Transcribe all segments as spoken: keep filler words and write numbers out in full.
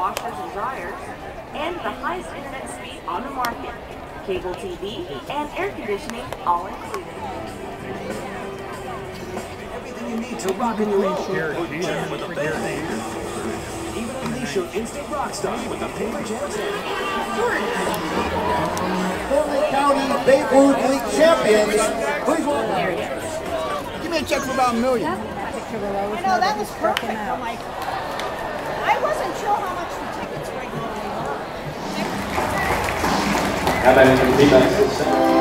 washers and dryers, and the highest internet speed on the market. Cable T V and air conditioning all included. Everything you need to rock and roll or jam with a band. Even unleash your instant rock star with a paper jam stand. Portland County Babe Ruth League champions. Please welcome. Give me a check for about a million. I know, that was perfect. I'm like, I wasn't sure how much the tickets were going to be. How about in the defense?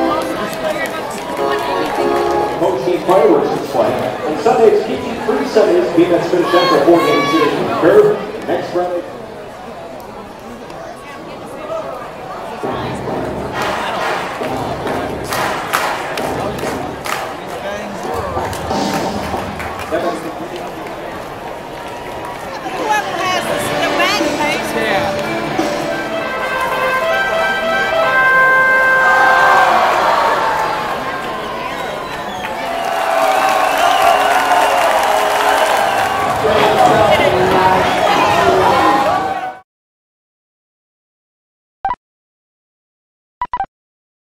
Home team fireworks display. On Sunday, it's Kiki three Sundays. Defense finished after a four-game series with Curve. Next Friday.